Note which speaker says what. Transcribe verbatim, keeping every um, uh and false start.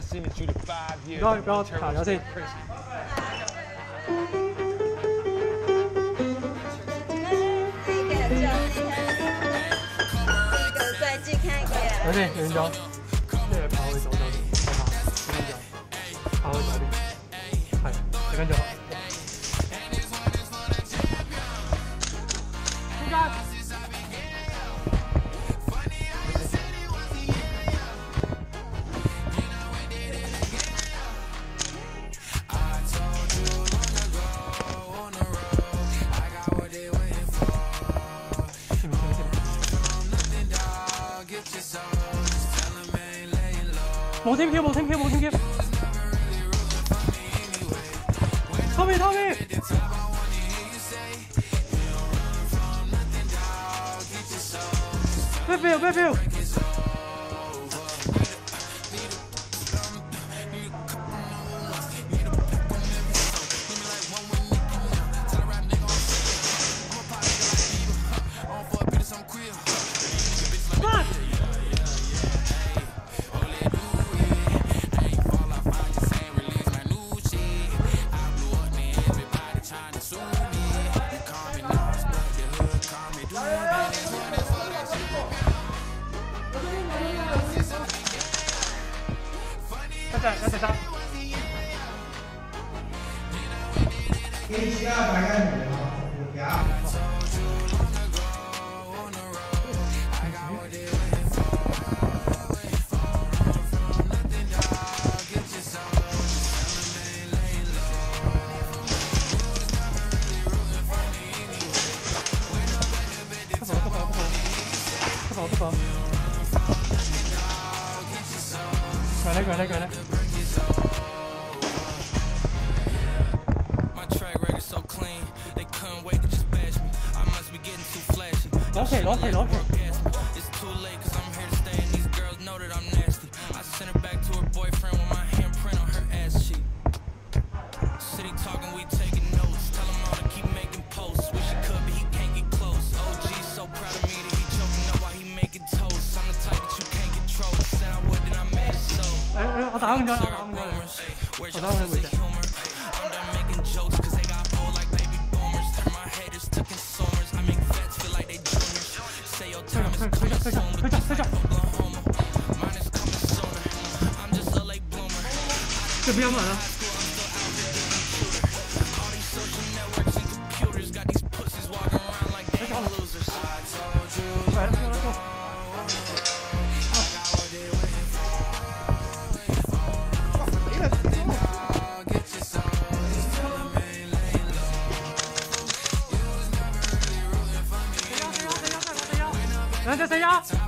Speaker 1: 不要不要卡聊这。聊这有人教，即係跑去左手邊，我跑，跟住跑去左邊，係，你跟住我。中間。 冇天票，冇天票，冇天票。Tommy Tommy。別票別票。一隻一隻三。一下大概五五條。不跑不跑不跑不跑。過來過來過來。 攞旗攞旗攞旗。我打空咗，我打空咗你，我打空咗回隻。 退場退場退場！這邊滿了。來了來了來了。来这谁呀？